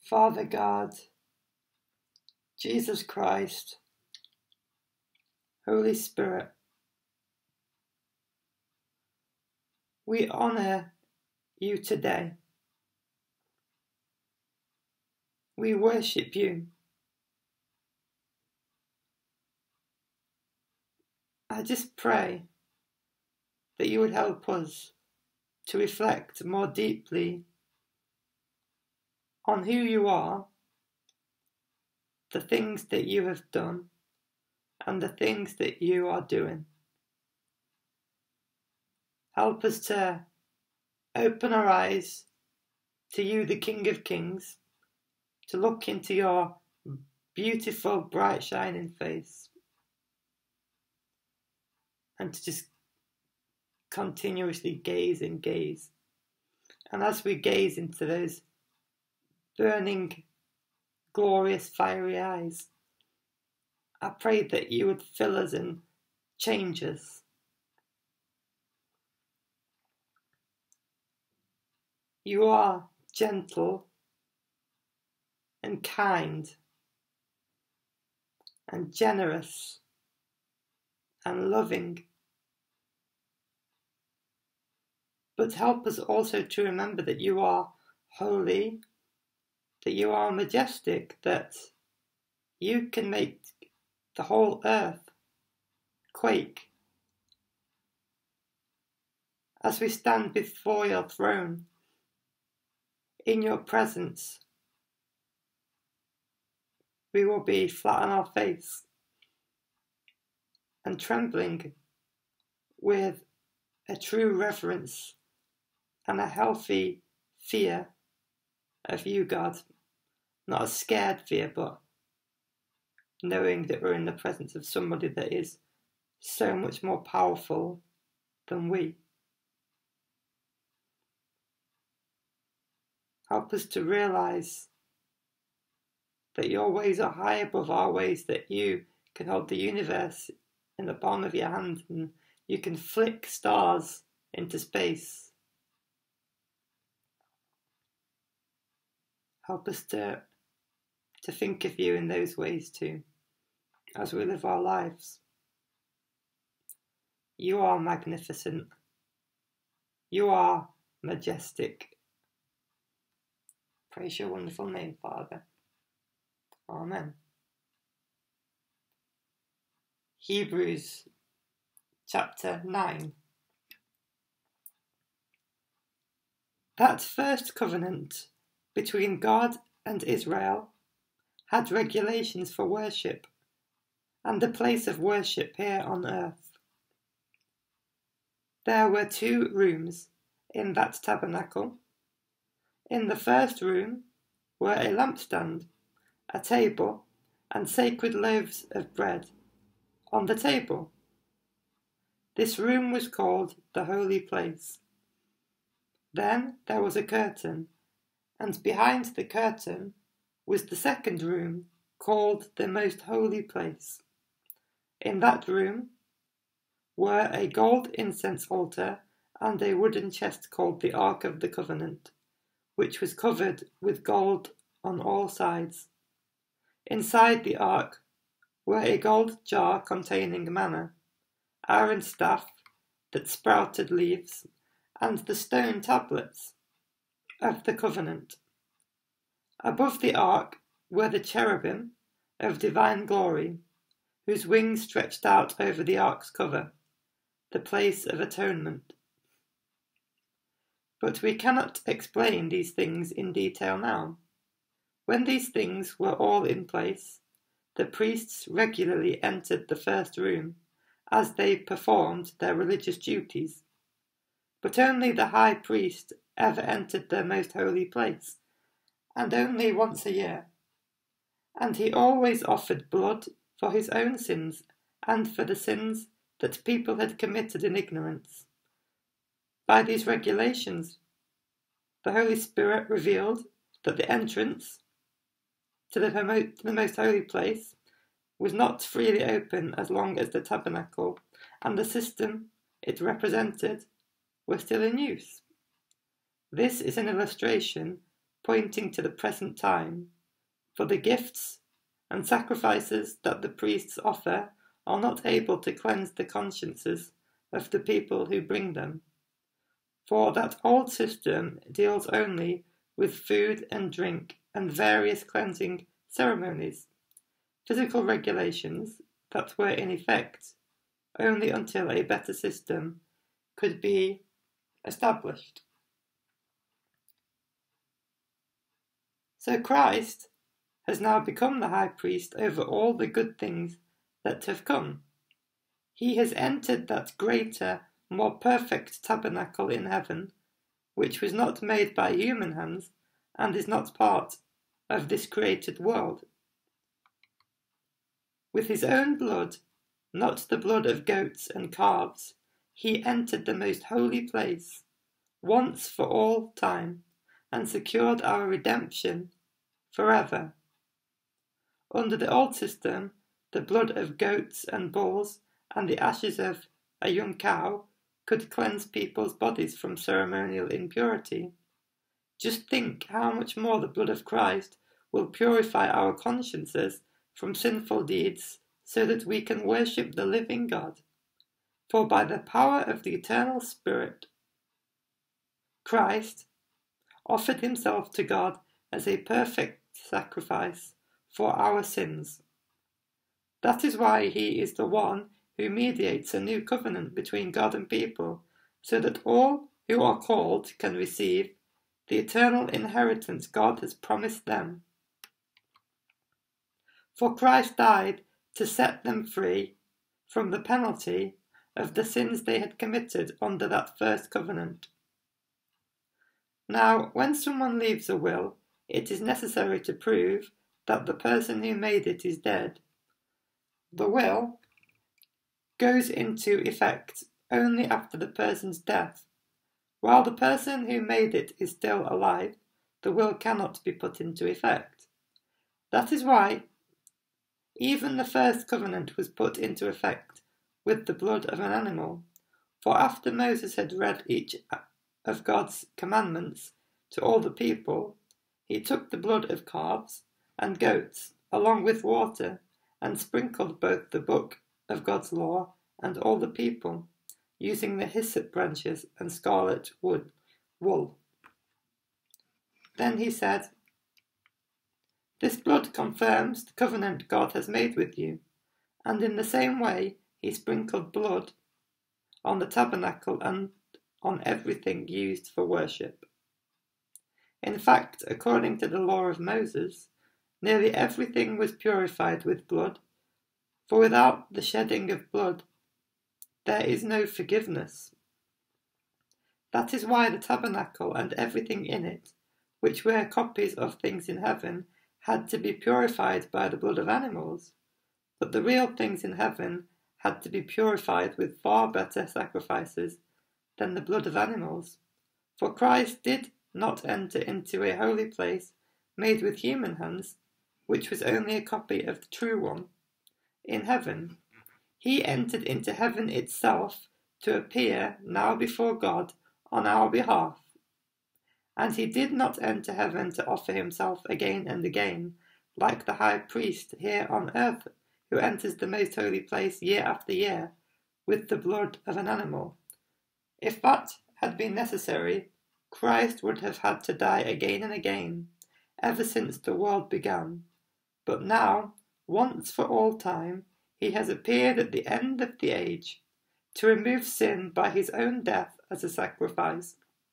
Father God, Jesus Christ, Holy Spirit, we honour you today. We worship you. I just pray that you would help us to reflect more deeply on who you are, the things that you have done, and the things that you are doing. Help us to open our eyes to you, the King of Kings, to look into your beautiful, bright, shining face, and to just continuously gaze and gaze. And as we gaze into those burning, glorious, fiery eyes, I pray that you would fill us and change us. You are gentle and kind and generous and loving. But help us also to remember that you are holy, that you are majestic, that you can make the whole earth quake. As we stand before your throne, in your presence, we will be flat on our face and trembling with a true reverence and a healthy fear of you, God. Not a scared fear, but knowing that we're in the presence of somebody that is so much more powerful than we. Help us to realise that your ways are high above our ways, that you can hold the universe in the palm of your hand and you can flick stars into space. Help us to think of you in those ways too, as we live our lives. You are magnificent. You are majestic. Praise your wonderful name, Father. Amen. Hebrews chapter 9. That first covenant between God and Israel had regulations for worship and the place of worship here on earth. There were 2 rooms in that tabernacle. In the first room were a lampstand, a table, and sacred loaves of bread on the table. This room was called the Holy Place. Then there was a curtain, and behind the curtain was the second room called the Most Holy Place. In that room were a gold incense altar and a wooden chest called the Ark of the Covenant, which was covered with gold on all sides. Inside the ark were a gold jar containing manna, Aaron's staff that sprouted leaves, and the stone tablets of the covenant. Above the ark were the cherubim of divine glory, whose wings stretched out over the ark's cover, the place of atonement. But we cannot explain these things in detail now. When these things were all in place, the priests regularly entered the first room as they performed their religious duties. But only the high priest ever entered the most holy place, and only once a year. And he always offered blood for his own sins and for the sins that people had committed in ignorance. By these regulations, the Holy Spirit revealed that the entrance to the most holy place was not freely open as long as the tabernacle and the system it represented were still in use. This is an illustration pointing to the present time, for the gifts and sacrifices that the priests offer are not able to cleanse the consciences of the people who bring them. For that old system deals only with food and drink and various cleansing ceremonies, physical regulations that were in effect only until a better system could be established. So Christ has now become the high priest over all the good things that have come. He has entered that greater, more perfect tabernacle in heaven, which was not made by human hands and is not part of this created world. With his own blood, not the blood of goats and calves, he entered the most holy place, once for all time, and secured our redemption forever. Under the old system, the blood of goats and bulls and the ashes of a young cow could cleanse people's bodies from ceremonial impurity. Just think how much more the blood of Christ will purify our consciences from sinful deeds so that we can worship the living God. For by the power of the eternal Spirit, Christ offered himself to God as a perfect sacrifice for our sins. That is why he is the one who mediates a new covenant between God and people, so that all who are called can receive the eternal inheritance God has promised them. For Christ died to set them free from the penalty of the sins they had committed under that first covenant. Now, when someone leaves a will, it is necessary to prove that the person who made it is dead. The will goes into effect only after the person's death. While the person who made it is still alive, the will cannot be put into effect. That is why even the first covenant was put into effect with the blood of an animal. For after Moses had read each of God's commandments to all the people, he took the blood of calves and goats along with water and sprinkled both the book of God's law and all the people, using the hyssop branches and scarlet wool. Then he said, "This blood confirms the covenant God has made with you." And in the same way he sprinkled blood on the tabernacle and on everything used for worship. In fact, according to the law of Moses, nearly everything was purified with blood, for without the shedding of blood, there is no forgiveness. That is why the tabernacle and everything in it, which were copies of things in heaven, had to be purified by the blood of animals. But the real things in heaven had to be purified with far better sacrifices than the blood of animals. For Christ did not enter into a holy place made with human hands, which was only a copy of the true one. In heaven, he entered into heaven itself to appear now before God on our behalf. And he did not enter heaven to offer himself again and again, like the high priest here on earth, who enters the most holy place year after year with the blood of an animal. If that had been necessary, Christ would have had to die again and again, ever since the world began. But now, once for all time, he has appeared at the end of the age to remove sin by his own death as a sacrifice.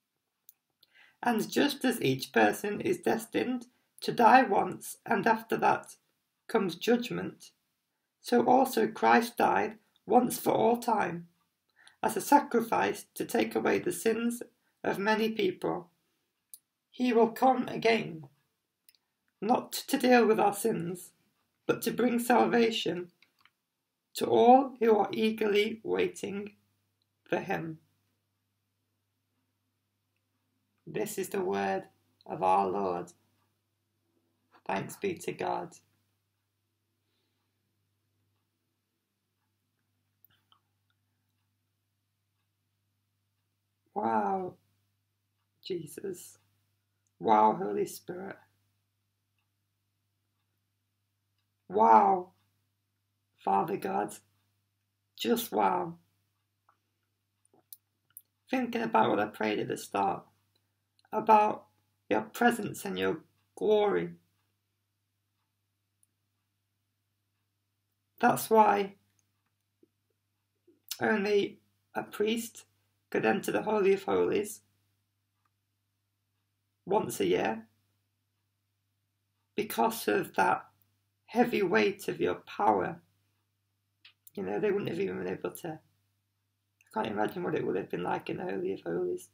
And just as each person is destined to die once and after that comes judgment, so also Christ died once for all time as a sacrifice to take away the sins of many people. He will come again, not to deal with our sins, but to bring salvation to all who are eagerly waiting for him. This is the word of our Lord. Thanks be to God. Wow, Jesus. Wow, Holy Spirit. Wow, Father God. Just wow. Thinking about what I prayed at the start, about your presence and your glory. That's why only a priest could enter the Holy of Holies once a year, because of that heavy weight of your power. You know, they wouldn't have even been able to. I can't imagine what it would have been like in the Holy of Holies.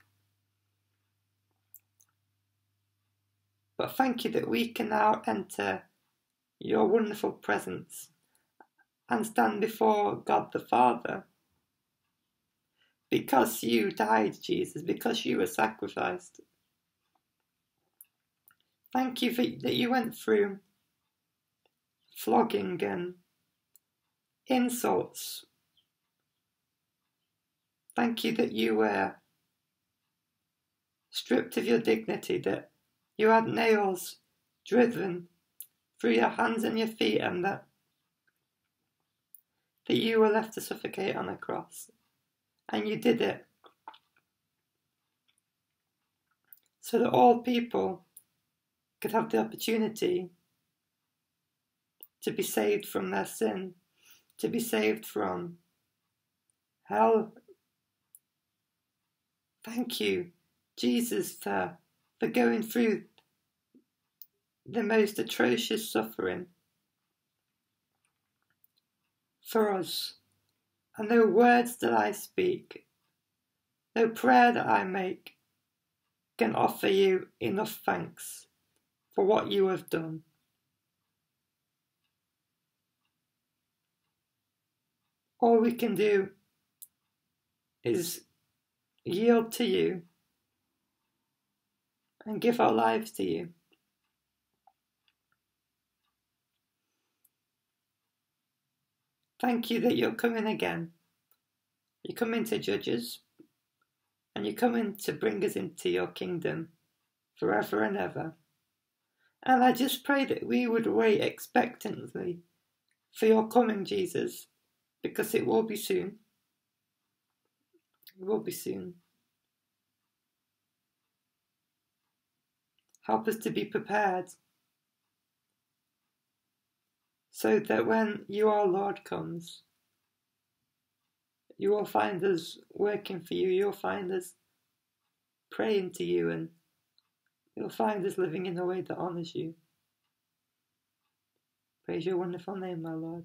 But thank you that we can now enter your wonderful presence and stand before God the Father. Because you died, Jesus, because you were sacrificed. Thank you that you went through flogging and insults. Thank you that you were stripped of your dignity, that you had nails driven through your hands and your feet, and that you were left to suffocate on a cross. And you did it so that all people could have the opportunity to be saved from their sin, to be saved from hell. Thank you, Jesus, for going through the most atrocious suffering for us. And no words that I speak, no prayer that I make can offer you enough thanks for what you have done. All we can do is yield to you and give our lives to you. Thank you that you're coming again. You're coming to judge us, and you're coming to bring us into your kingdom forever and ever. And I just pray that we would wait expectantly for your coming, Jesus, because it will be soon. It will be soon. Help us to be prepared so that when your Lord comes, you will find us working for you. You'll find us praying to you, and you'll find us living in a way that honours you. Praise your wonderful name, my Lord.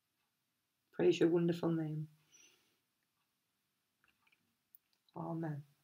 Praise your wonderful name. Amen.